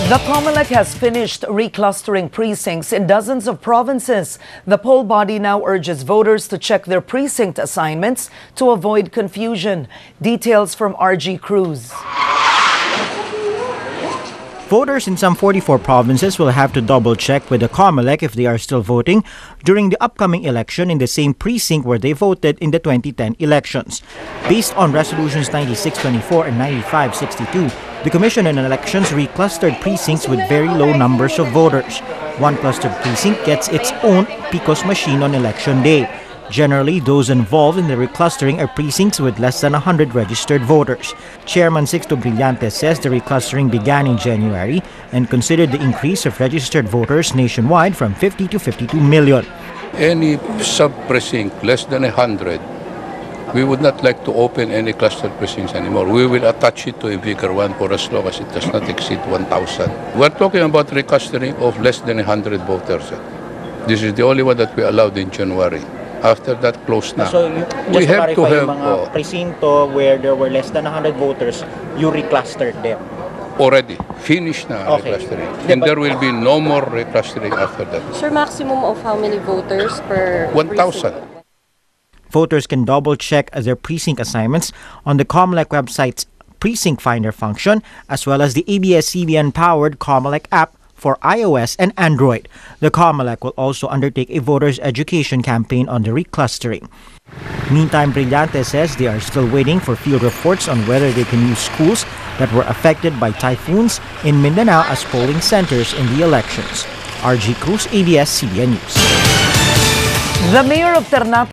The COMELEC has finished reclustering precincts in dozens of provinces. The poll body now urges voters to check their precinct assignments to avoid confusion. Details from RG Cruz. Voters in some 44 provinces will have to double-check with the COMELEC if they are still voting during the upcoming election in the same precinct where they voted in the 2010 elections. Based on Resolutions 9624 and 9562, the Commission on Elections reclustered precincts with very low numbers of voters. One clustered precinct gets its own PICOS machine on election day. Generally, those involved in the reclustering are precincts with less than 100 registered voters. Chairman Sixto Brillantes says the reclustering began in January and considered the increase of registered voters nationwide from 50 to 52 million. Any sub-precinct less than 100, we would not like to open any clustered precincts anymore. We will attach it to a bigger one for as long as it does not exceed 1,000. We're talking about reclustering of less than 100 voters. This is the only one that we allowed in January. After that, closed now. So, we have to have mga presinto where there were less than 100 voters, you reclustered them. Already finished now reclustering. And there will be no more reclustering after that. Sir, maximum of how many voters per 1,000. Voters can double-check their precinct assignments on the COMELEC website's Precinct Finder function, as well as the ABS-CBN-powered COMELEC app for iOS and Android. The COMELEC will also undertake a voters' education campaign on the reclustering. Meantime, Brillantes says they are still waiting for field reports on whether they can use schools that were affected by typhoons in Mindanao as polling centers in the elections. RG Cruz, ABS-CBN News. The mayor of Ternate